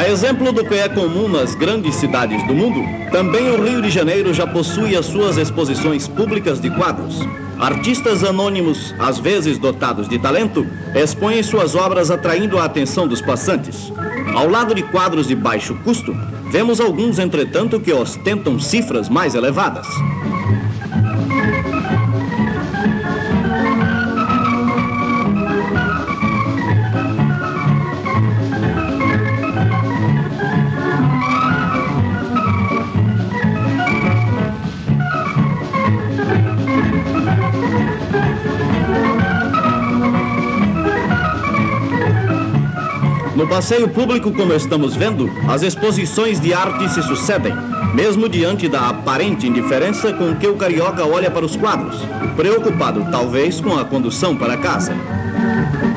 A exemplo do que é comum nas grandes cidades do mundo, também o Rio de Janeiro já possui as suas exposições públicas de quadros. Artistas anônimos, às vezes dotados de talento, expõem suas obras atraindo a atenção dos passantes. Ao lado de quadros de baixo custo, vemos alguns, entretanto, que ostentam cifras mais elevadas. No passeio público, como estamos vendo, as exposições de arte se sucedem, mesmo diante da aparente indiferença com que o carioca olha para os quadros, preocupado talvez com a condução para casa.